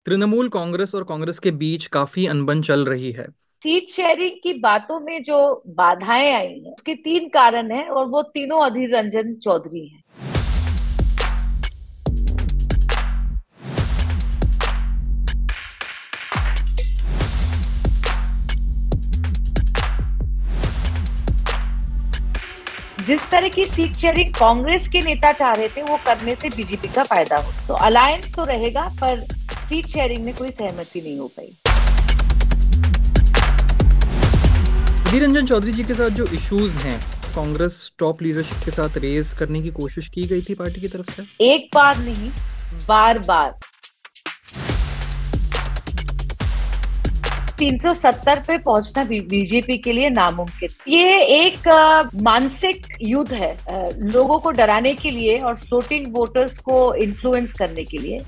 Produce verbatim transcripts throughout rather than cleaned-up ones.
तृणमूल कांग्रेस और कांग्रेस के बीच काफी अनबन चल रही है। सीट शेयरिंग की बातों में जो बाधाएं आई हैं उसके तीन कारण हैं और वो तीनों अधीर रंजन चौधरी हैं। जिस तरह की सीट शेयरिंग कांग्रेस के नेता चाह रहे थे वो करने से बीजेपी का फायदा हो, तो अलायंस तो रहेगा पर सीट शेयरिंग में कोई सहमति नहीं हो पाई। अधीर रंजन चौधरी जी के साथ जो इश्यूज हैं, कांग्रेस टॉप लीडरशिप के साथ रेज करने की कोशिश की गई थी पार्टी की तरफ से। एक बार नहीं, बार बार। तीन सौ सत्तर पे पहुंचना बीजेपी के लिए नामुमकिन। ये एक आ, मानसिक युद्ध है, आ, लोगों को डराने के लिए और फ्लोटिंग वोटर्स को इन्फ्लुएंस करने के लिए।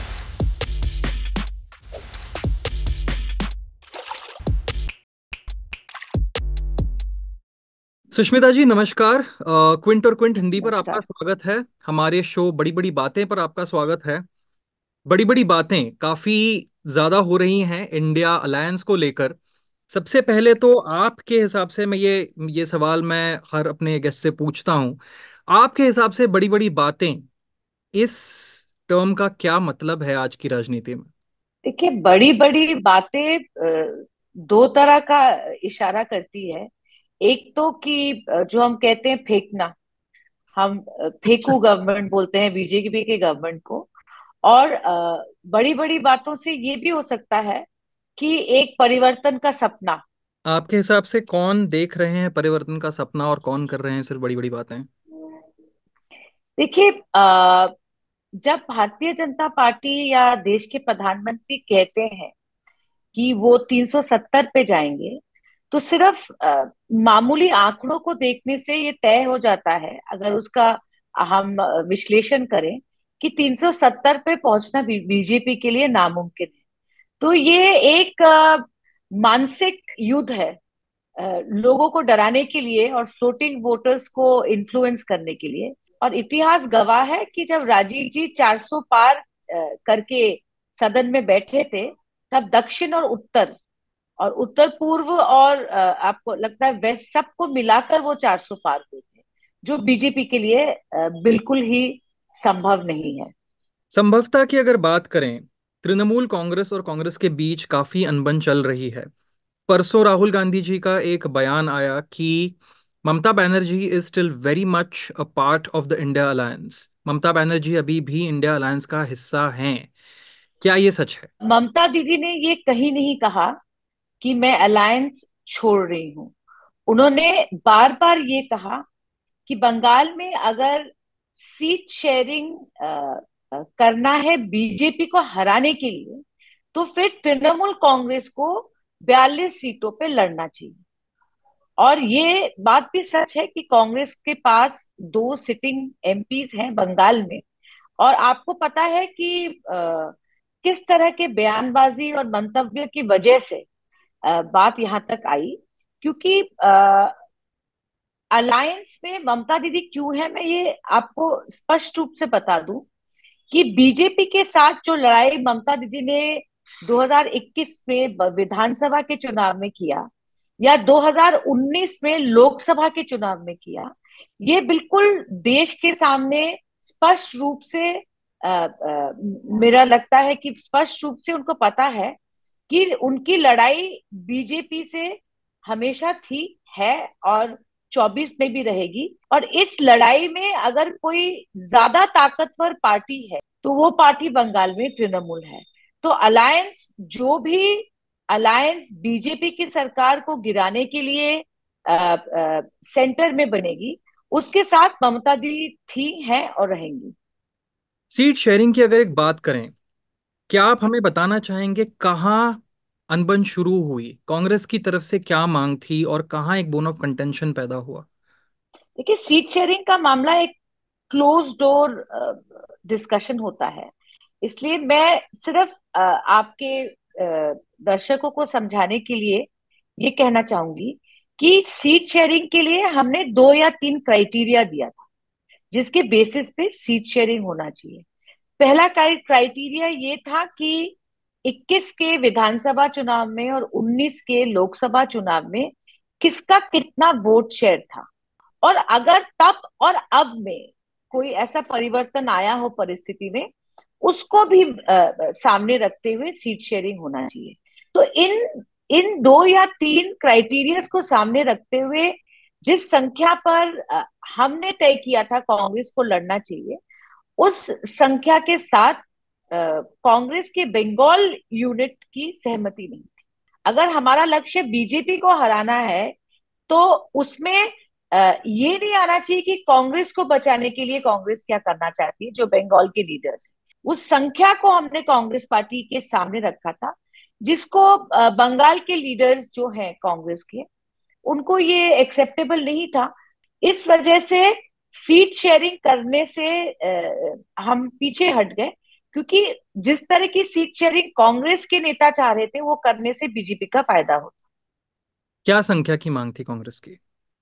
सुष्मिता जी नमस्कार। अ, क्विंट और क्विंट हिंदी पर आपका नमस्कार। स्वागत है। हमारे शो बड़ी बड़ी बातें पर आपका स्वागत है। बड़ी बड़ी बातें काफी ज्यादा हो रही हैं इंडिया अलायंस को लेकर। सबसे पहले तो आपके हिसाब से मैं ये ये सवाल मैं हर अपने गेस्ट से पूछता हूं। आपके हिसाब से बड़ी बड़ी बातें, इस टर्म का क्या मतलब है आज की राजनीति में? देखिए, बड़ी बड़ी बातें अ, दो तरह का इशारा करती है। एक तो कि अ, जो हम कहते हैं फेंकना, हम अ, फेंकू गवर्नमेंट बोलते हैं बीजेपी के गवर्नमेंट को। और बड़ी बड़ी बातों से ये भी हो सकता है कि एक परिवर्तन का सपना। आपके हिसाब से कौन देख रहे हैं परिवर्तन का सपना और कौन कर रहे हैं सिर्फ बड़ी बड़ी बातें? देखिए, अ, जब भारतीय जनता पार्टी या देश के प्रधानमंत्री कहते हैं कि वो तीन सौ सत्तर पे जाएंगे, तो सिर्फ अ, मामूली आंकड़ों को देखने से ये तय हो जाता है, अगर उसका हम अ, विश्लेषण करें, कि तीन सौ सत्तर पे पहुंचना बीजेपी के लिए नामुमकिन है। तो ये एक अ, मानसिक युद्ध है, अ, लोगों को डराने के लिए और फ्लोटिंग वोटर्स को इन्फ्लुएंस करने के लिए। और इतिहास गवाह है कि जब राजीव जी चार सौ पार अ, करके सदन में बैठे थे, तब दक्षिण और उत्तर और उत्तर पूर्व और अ, आपको लगता है वेस्ट, सबको मिलाकर वो चार सौ पार हुए थे, जो बीजेपी के लिए अ, बिल्कुल ही संभव नहीं है। संभवतः की अगर बात करें, तृणमूल कांग्रेस और कांग्रेस के बीच काफी अनबन चल रही है। परसों राहुल गांधी जी का एक बयान आया कि Mamata Banerjee is still very much a part of the India alliance. Mamata Banerjee अभी भी इंडिया अलायंस का हिस्सा हैं। क्या ये सच है? ममता दीदी ने ये कहीं नहीं कहा कि मैं अलायंस छोड़ रही हूँ। उन्होंने बार बार ये कहा कि बंगाल में अगर सीट शेयरिंग करना है बीजेपी को हराने के लिए, तो फिर तृणमूल कांग्रेस को बयालीस सीटों पे लड़ना चाहिए। और ये बात भी सच है कि कांग्रेस के पास दो सिटिंग एमपीज हैं बंगाल में। और आपको पता है कि अ, किस तरह के बयानबाजी और मंतव्य की वजह से अ, बात यहाँ तक आई। क्योंकि अलायंस में ममता दीदी क्यों है, मैं ये आपको स्पष्ट रूप से बता दूं कि बीजेपी के साथ जो लड़ाई ममता दीदी ने दो हज़ार इक्कीस में ब- विधानसभा के चुनाव में किया, या दो हज़ार उन्नीस में लोकसभा के चुनाव में किया, ये बिल्कुल देश के सामने स्पष्ट रूप से अ, अ, मेरा लगता है कि स्पष्ट रूप से उनको पता है कि उनकी लड़ाई बीजेपी से हमेशा थी, है, और चौबीस में भी रहेगी। और इस लड़ाई में अगर कोई ज्यादा ताकतवर पार्टी है, तो वो पार्टी बंगाल में तृणमूल है। तो अलायंस, जो भी अलायंस बीजेपी की सरकार को गिराने के लिए आ, आ, सेंटर में बनेगी, उसके साथ ममता दी थी, हैं और रहेंगी। सीट शेयरिंग की अगर एक बात करें, क्या आप हमें बताना चाहेंगे कहाँ अनबन शुरू हुई? कांग्रेस की तरफ से क्या मांग थी और कहाँ एक बोन ऑफ कंटेंशन पैदा हुआ? देखिए, सीट शेयरिंग का मामला एक क्लोज डोर डिस्कशन होता है। इसलिए मैं सिर्फ अ, आपके अ, दर्शकों को समझाने के लिए ये कहना चाहूंगी कि सीट शेयरिंग के लिए हमने दो या तीन क्राइटेरिया दिया था, जिसके बेसिस पे सीट शेयरिंग होना चाहिए। पहला क्राइटेरिया ये था कि इक्कीस के विधानसभा चुनाव में और उन्नीस के लोकसभा चुनाव में किसका कितना वोट शेयर था, और अगर तब और अब में कोई ऐसा परिवर्तन आया हो परिस्थिति में, उसको भी अ, सामने रखते हुए सीट शेयरिंग होना चाहिए। तो इन इन दो या तीन क्राइटेरियाज को सामने रखते हुए जिस संख्या पर अ, हमने तय किया था कांग्रेस को लड़ना चाहिए, उस संख्या के साथ अ, कांग्रेस के बंगाल यूनिट की सहमति नहीं थी। अगर हमारा लक्ष्य बीजेपी को हराना है तो उसमें अ, ये नहीं आना चाहिए कि कांग्रेस को बचाने के लिए कांग्रेस क्या करना चाहती है, जो बंगाल के लीडर्स है। उस संख्या को हमने कांग्रेस पार्टी के सामने रखा था, जिसको अ, बंगाल के लीडर्स जो हैं कांग्रेस के, उनको ये एक्सेप्टेबल नहीं था। इस वजह से सीट शेयरिंग करने से अ, हम पीछे हट गए, क्योंकि जिस तरह की सीट शेयरिंग कांग्रेस के नेता चाह रहे थे वो करने से बीजेपी का फायदा होता। क्या संख्या की मांग थी कांग्रेस की?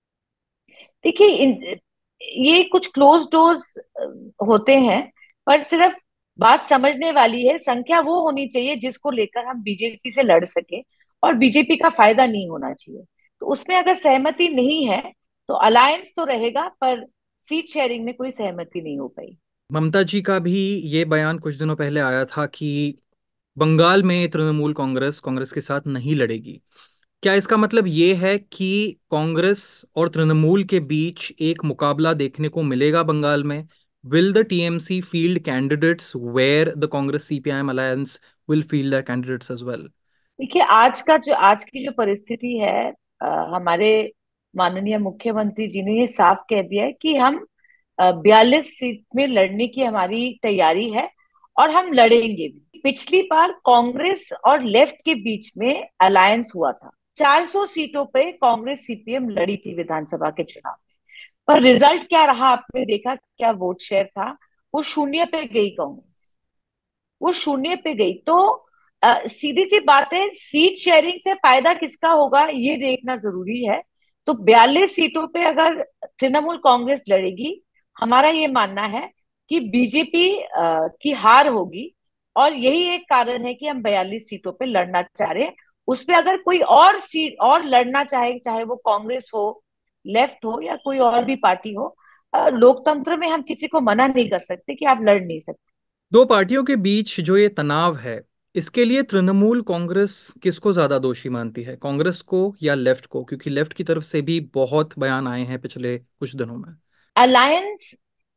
देखिए, इन- ये कुछ क्लोज डोर्स होते हैं, पर सिर्फ बात समझने वाली है। संख्या वो होनी चाहिए जिसको लेकर हम बीजेपी से लड़ सके और बीजेपी का फायदा नहीं होना चाहिए। तो उसमें अगर सहमति नहीं है तो अलायंस तो रहेगा, पर सीट शेयरिंग में कोई सहमति नहीं हो पाई। ममता जी का भी ये बयान कुछ दिनों पहले आया था कि बंगाल में तृणमूल कांग्रेस कांग्रेस के साथ नहीं लड़ेगी। क्या इसका मतलब ये है कि कांग्रेस और तृणमूल के बीच एक मुकाबला देखने को मिलेगा बंगाल में? Will the TMC field candidates where the Congress CPIM alliance will field the candidates as well? देखिए, आज का जो आज की जो परिस्थिति है, अ, हमारे माननीय मुख्यमंत्री जी ने ये साफ कह दिया है कि हम बयालीस सीट में लड़ने की हमारी तैयारी है और हम लड़ेंगे भी। पिछली बार कांग्रेस और लेफ्ट के बीच में अलायंस हुआ था, चार सौ सीटों पे कांग्रेस सीपीएम लड़ी थी विधानसभा के चुनाव में। पर रिजल्ट क्या रहा आपने देखा, क्या वोट शेयर था? वो शून्य पे गई कांग्रेस, वो शून्य पे गई। तो अ, सीधी सी बात है, सीट शेयरिंग से फायदा किसका होगा ये देखना जरूरी है। तो बयालीस सीटों पे अगर तृणमूल कांग्रेस लड़ेगी, हमारा ये मानना है कि बीजेपी की हार होगी। और यही एक कारण है कि हम बयालीस सीटों पे लड़ना चाह रहे हैं। उसपे अगर कोई और सीट और लड़ना चाहे, चाहे वो कांग्रेस हो, लेफ्ट हो या कोई और भी पार्टी हो, अ, लोकतंत्र में हम किसी को मना नहीं कर सकते कि आप लड़ नहीं सकते। दो पार्टियों के बीच जो ये तनाव है, इसके लिए तृणमूल कांग्रेस किसको ज्यादा दोषी मानती है, कांग्रेस को या लेफ्ट को? क्योंकि लेफ्ट की तरफ से भी बहुत बयान आए हैं पिछले कुछ दिनों में। अलायंस,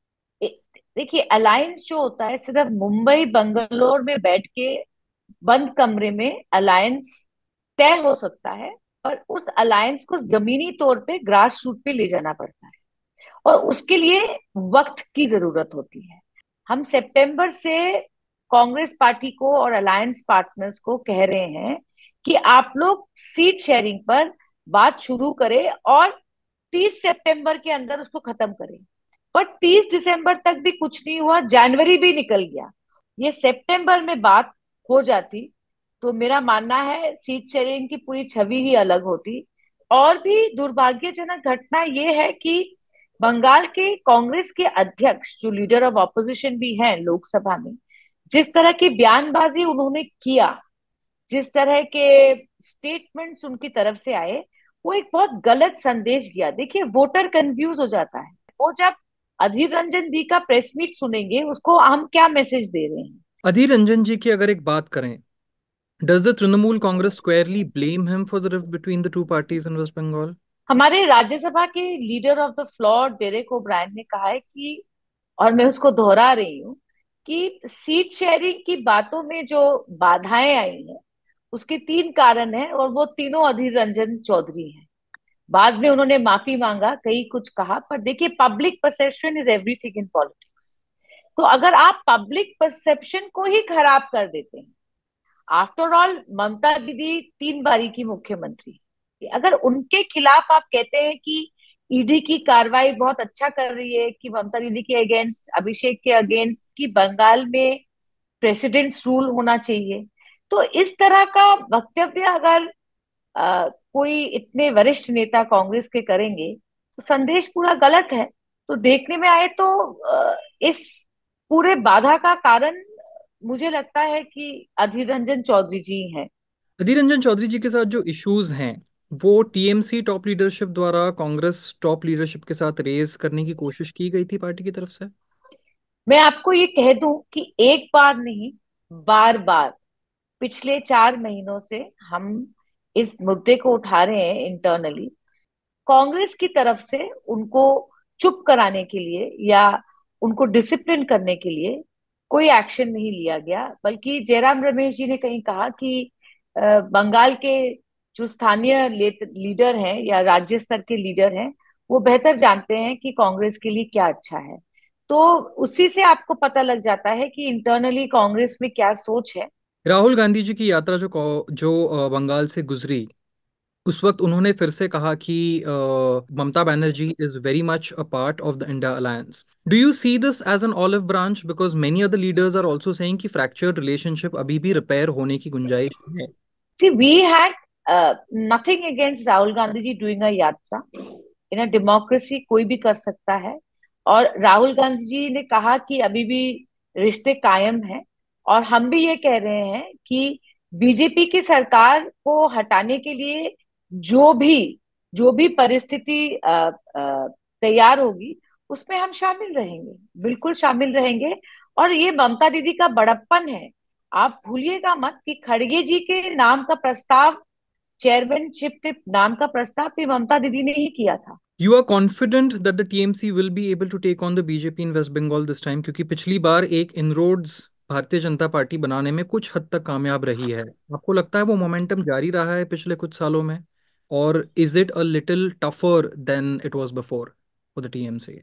देखिए, अलायंस जो होता है सिर्फ मुंबई बंगलोर में बैठ के बंद कमरे में अलायंस तय हो सकता है, पर उस अलायंस को जमीनी तौर पे ग्रास रूट पे ले जाना पड़ता है, और उसके लिए वक्त की जरूरत होती है। हम सितंबर से कांग्रेस पार्टी को और अलायंस पार्टनर्स को कह रहे हैं कि आप लोग सीट शेयरिंग पर बात शुरू करें और तीस सितंबर के अंदर उसको खत्म करें। पर तीस दिसंबर तक भी कुछ नहीं हुआ, जनवरी भी निकल गया। ये सितंबर में बात हो जाती तो मेरा मानना है सीट शेयरिंग की पूरी छवि ही अलग होती। और भी दुर्भाग्यजनक घटना ये है कि बंगाल के कांग्रेस के अध्यक्ष, जो लीडर ऑफ ऑपोजिशन भी हैं लोकसभा में, जिस तरह की बयानबाजी उन्होंने किया, जिस तरह के स्टेटमेंट्स उनकी तरफ से आए, वो एक बहुत गलत संदेश गया। देखिए, वोटर कंफ्यूज हो जाता है। वो जब अधीर रंजन दी का प्रेस मीट सुनेंगे, उसको हम क्या मैसेज दे रहे हैं? अधीर रंजन जी की अगर एक बात करें, does the Trinamool Congress squarely blame him for the rift between the two parties in West Bengal? हमारे राज्यसभा के leader of the floor Derek O'Brien ने कहा है कि, और मैं उसको दोहरा रही हूँ, कि सीट शेयरिंग की बातों में जो बाधाएं आई हैं उसके तीन कारण हैं, और वो तीनों अधीर रंजन चौधरी हैं। बाद में उन्होंने माफी मांगा, कई कुछ कहा, पर देखिए, public perception is everything in politics. तो अगर आप पब्लिक परसेप्शन को ही खराब कर देते हैं, आफ्टर ऑल ममता दीदी तीन बारी की मुख्यमंत्री, अगर उनके खिलाफ आप कहते हैं कि ईडी की कार्रवाई बहुत अच्छा कर रही है, कि ममता दीदी के अगेंस्ट, अभिषेक के अगेंस्ट, कि बंगाल में प्रेसिडेंट्स रूल होना चाहिए, तो इस तरह का वक्तव्य अगर अ, कोई इतने वरिष्ठ नेता कांग्रेस के करेंगे तो संदेश पूरा गलत है। तो देखने में आए तो अ, इस पूरे बाधा का कारण मुझे लगता है कि अधीर रंजन चौधरी जी हैं। अधीर रंजन चौधरी जी के साथ जो इश्यूज हैं वो टीएमसी टॉप लीडरशिप द्वारा कांग्रेस टॉप लीडरशिप के साथ रेज करने की कोशिश की गई थी पार्टी की तरफ से। मैं आपको ये कह दूं कि एक बार नहीं, बार बार पिछले चार महीनों से हम इस मुद्दे को उठा रहे हैं इंटरनली। कांग्रेस की तरफ से उनको चुप कराने के लिए या उनको डिसिप्लिन करने के लिए कोई एक्शन नहीं लिया गया, बल्कि जयराम रमेश जी ने कहीं कहा कि अ, बंगाल के जो स्थानीय लीडर हैं या राज्य स्तर के लीडर हैं, वो बेहतर जानते हैं कि कांग्रेस के लिए क्या अच्छा है। तो उसी से आपको पता लग जाता है कि इंटरनली कांग्रेस में क्या सोच है। राहुल गांधी जी की यात्रा जो कौ- जो अ, बंगाल से गुजरी, उस वक्त उन्होंने फिर से कहा कि uh, Mamata Banerjee is very much a part of the India alliance. Do you see this as an olive branch, because many other leaders are also saying कि फ्रैक्चर्ड रिलेशनशिप अभी भी रिपेयर होने की गुंजाइश है। See, we had uh, nothing against Rahul Gandhi ji doing a yatra. In a democracy कोई भी कर सकता है। और राहुल गांधी जी ने कहा कि अभी भी रिश्ते कायम हैं। और हम भी ये कह रहे हैं कि बीजेपी की सरकार को हटाने के लिए जो भी जो भी परिस्थिति अ, अ, तैयार होगी, उसमें हम शामिल रहेंगे, बिल्कुल शामिल रहेंगे। और ये ममता दीदी का बड़प्पन है। आप भूलिएगा मत कि खड़गे जी के नाम का प्रस्ताव, चेयरमैनशिप के नाम का प्रस्ताव भी ममता दीदी ने ही किया था। You are confident that the TMC will be able to take on the BJP in West Bengal this time, क्योंकि पिछली बार एक इनरोड्स भारतीय जनता पार्टी बनाने में कुछ हद तक कामयाब रही है। आपको लगता है वो मोमेंटम जारी रहा है पिछले कुछ सालों में, और is it a little tougher than it was before for the TMC?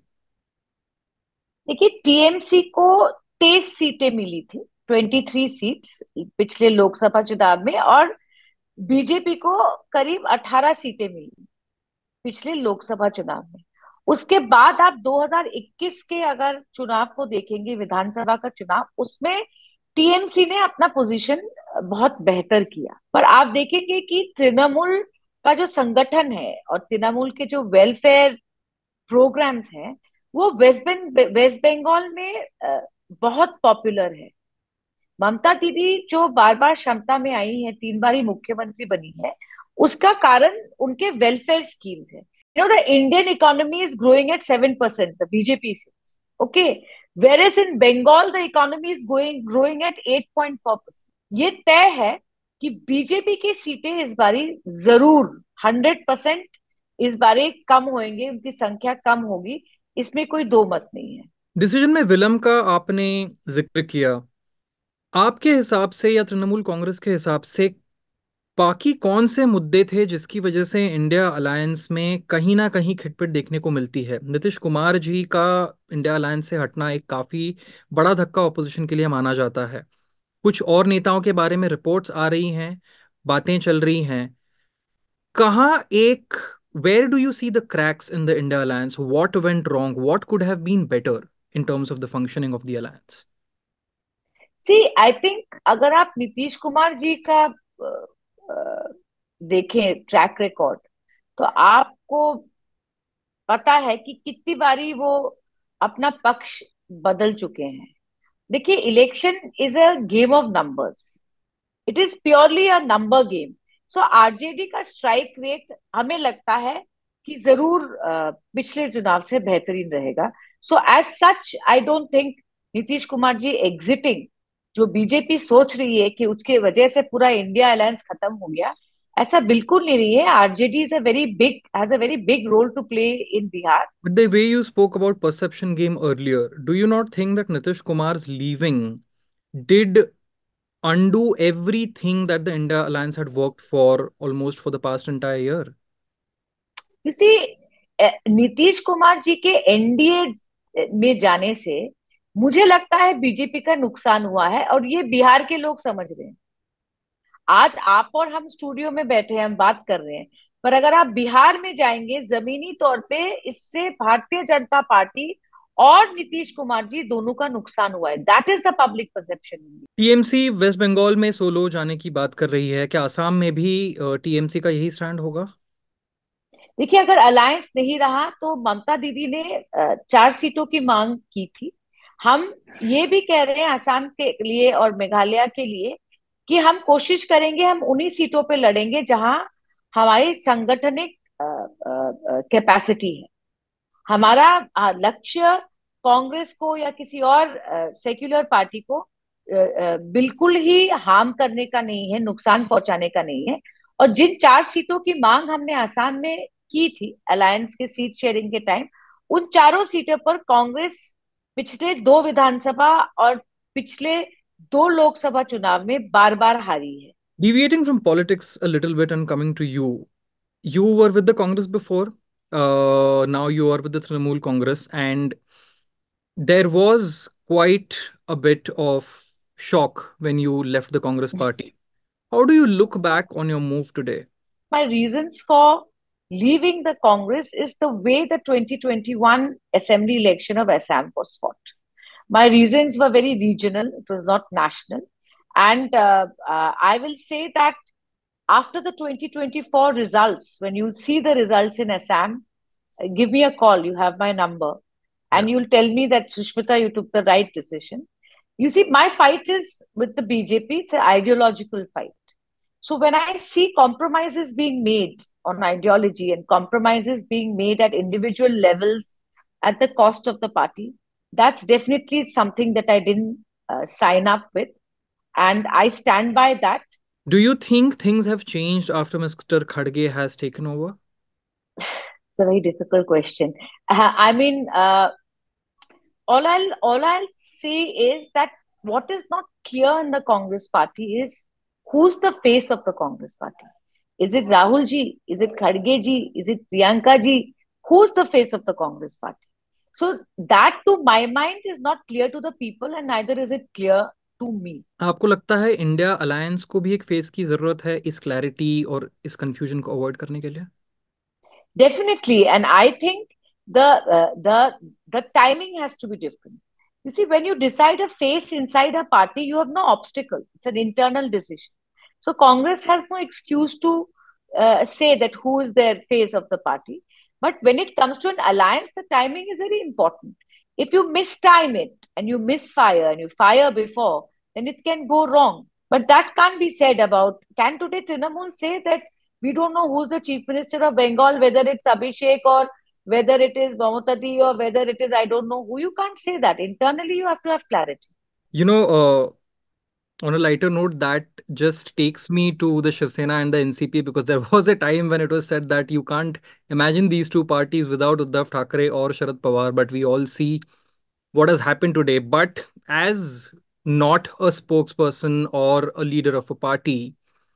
देखिए, टीएमसी को तेईस सीटें मिली थी, ट्वेंटी थ्री सीट्स पिछले लोकसभा चुनाव में। और बीजेपी को करीब अठारह सीटें मिली पिछले लोकसभा चुनाव में। उसके बाद आप दो हज़ार इक्कीस के अगर चुनाव को देखेंगे, विधानसभा का चुनाव, उसमें टीएमसी ने अपना पोजीशन बहुत बेहतर किया। पर आप देखेंगे कि तृणमूल का जो संगठन है और तृणमूल के जो वेलफेयर प्रोग्राम्स हैं, वो वेस्ट बंग वेस्ट बंगाल में अ, बहुत पॉपुलर है। ममता दीदी जो बार बार क्षमता में आई है, तीन बार ही मुख्यमंत्री बनी है, उसका कारण उनके वेलफेयर स्कीम्स है। You know the Indian economy is growing at seven percent, the BJP से। Okay, whereas in Bengal the economy is going growing at at point four percent. ये तय है कि बीजेपी की सीटें इस बारी जरूर हंड्रेड परसेंट, इस बारी कम होंगे, उनकी संख्या कम होगी। इसमें कोई दो मत नहीं है। डिसीजन में विलंब का आपने जिक्र किया। आपके हिसाब से या तृणमूल कांग्रेस के हिसाब से बाकी कौन से मुद्दे थे जिसकी वजह से इंडिया अलायंस में कहीं ना कहीं खिटपिट देखने को मिलती है? नीतीश कुमार जी का इंडिया अलायंस से हटना एक काफी बड़ा धक्का ऑपोजिशन के लिए माना जाता है। कुछ और नेताओं के बारे में रिपोर्ट्स आ रही हैं, बातें चल रही हैं। कहाँ एक, where do you see the cracks in the India alliance? What went wrong? What could have been better in terms of the functioning of the alliance? See, I think अगर आप नीतीश कुमार जी का अ, अ, देखें ट्रैक रिकॉर्ड, तो आपको पता है कि कितनी बारी वो अपना पक्ष बदल चुके हैं। देखिए, election is a game of numbers. It is purely a number game. So RJD का स्ट्राइक रेट हमें लगता है कि जरूर अ, पिछले चुनाव से बेहतरीन रहेगा। So as such I don't think Nitish Kumar ji exiting, जो बीजेपी सोच रही है कि उसके वजह से पूरा इंडिया अलायंस खत्म हो गया, ऐसा बिल्कुल नहीं रही है। RJD is a very big has a very big role to play in Bihar. But the way you spoke about perception game earlier, do you not think that Nitish Kumar's leaving did undo everything that the India Alliance had worked for almost for the past entire year? किसी नीतीश कुमार जी के NDA में जाने से मुझे लगता है BJP का नुकसान हुआ है, और ये बिहार के लोग समझ रहे हैं। आज आप और हम स्टूडियो में बैठे हैं, हम बात कर रहे हैं, पर अगर आप बिहार में जाएंगे, जमीनी तौर पे इससे भारतीय जनता पार्टी और नीतीश कुमार जी दोनों का नुकसान हुआ है। That is the public perception. TMC West Bengal में सोलो जाने की बात कर रही है, क्या असम में भी टीएमसी का यही स्टैंड होगा? देखिए, अगर अलायंस नहीं रहा तो ममता दीदी ने अ, चार सीटों की मांग की थी। हम ये भी कह रहे हैं असम के लिए और मेघालय के लिए कि हम कोशिश करेंगे, हम उन्हीं सीटों पे लड़ेंगे जहां हमारी सांगठनिक कैपेसिटी है। हमारा अ, लक्ष्य कांग्रेस को या किसी और सेक्युलर पार्टी को अ, अ, बिल्कुल ही हार्म करने का नहीं है, नुकसान पहुंचाने का नहीं है। और जिन चार सीटों की मांग हमने आसाम में की थी अलायंस के सीट शेयरिंग के टाइम, उन चारों सीटों पर कांग्रेस पिछले दो विधानसभा और पिछले दो लोकसभा चुनाव में बार बार हारी है। Deviating from politics a little bit and coming to you, you were with the Congress before. Uh, now you are with the Trinamool Congress, and there was quite a bit of shock when you left the Congress party. How do you look back on your move today? My reasons for leaving the Congress is the way the twenty twenty-one assembly election of Assam was fought. My reasons were very regional, it was not national. And uh, uh, I will say that after the twenty twenty-four results, when you see the results in Assam, uh, give me a call. You have my number. Yeah. And you'll tell me that, Sushmita, you took the right decision. You see, my fight is with the B J P, it's an ideological fight. So when I see compromises being made on ideology and compromises being made at individual levels at the cost of the party, that's definitely something that I didn't uh, sign up with. And I stand by that. Do you think things have changed after mister Khadge has taken over? It's a very difficult question. Uh, I mean, uh, all I'll all I'll say is that what is not clear in the Congress party is who's the face of the Congress party. Is it Rahul ji? Is it Kharge ji? Is it Priyanka ji? Who's the face of the Congress party? So that, to my mind, is not clear to the people, and neither is it clear to me. आपको लगता है India alliance को भी एक face की जरूरत है इस क्लैरिटी और इस कंफ्यूजन को अवॉइड करने के लिए? Definitely, and I think the uh, the the timing has to be different. You see, when you decide a face inside a party, you have no obstacle. It's an internal decision. So Congress has no excuse to uh, say that who is their face of the party. But when it comes to an alliance, the timing is very important. If you mistime it and you misfire and you fire before, then it can go wrong. But that can't be said about. Can today Trinamool say that we don't know who's the chief minister of Bengal, whether it's Abhishek or whether it is Mamutadi or whether it is I don't know who? You can't say that. Internally, you have to have clarity. You know, uh, on a lighter note, that just takes me to the Shiv Sena and the N C P, because there was a time when it was said that you can't imagine these two parties without Uddhav Thackeray or Sharad Pawar, but we all see what has happened today. But as not a spokesperson or a leader of a party,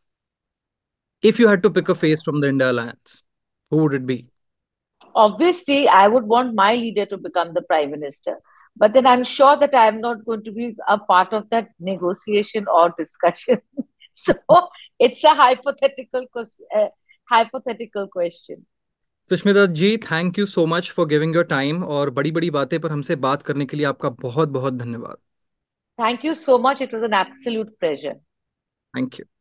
if you had to pick a face from the India Alliance, who would it be? Obviously, I would want my leader to become the prime minister. But then I'm sure that I'm not going to be a part of that negotiation or discussion. So it's a hypothetical, uh, hypothetical question. Sushmita ji, thank you so much for giving your time, और बड़ी बड़ी बातें पर हमसे बात करने के लिए आपका बहुत बहुत धन्यवाद। Thank you so much. It was an absolute pleasure. Thank you.